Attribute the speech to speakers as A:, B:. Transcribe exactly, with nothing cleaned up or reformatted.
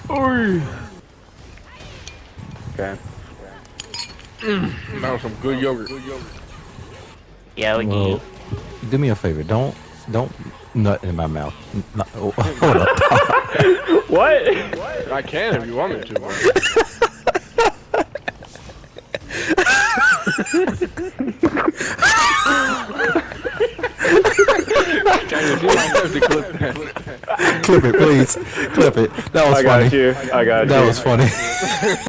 A: Oy.
B: Okay.
A: Mm, that was some good yogurt.
C: Yeah, we
D: Well,
C: can.
D: do me a favor. Don't don't nut in my mouth. N- oh, hold up.
B: What?
A: I can if you want me to. Man. Daniel, you might have to clip that.
D: Clip it, please. Clip it. That was
B: I
D: funny.
B: got you. I got
D: That
B: you.
D: was funny.